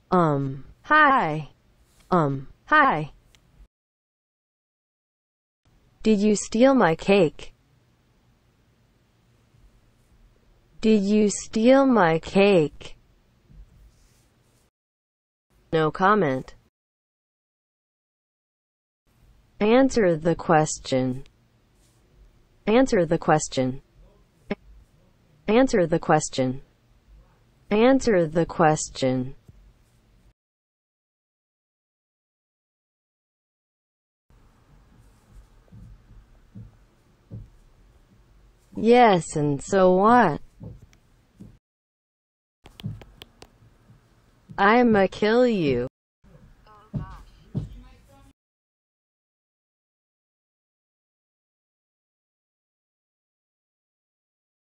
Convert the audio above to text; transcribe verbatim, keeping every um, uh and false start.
Um, hi. Um, hi. Did you steal my cake? Did you steal my cake? No comment. Answer the question. Answer the question. Answer the question. Answer the question. Yes, and so what? I'ma kill you.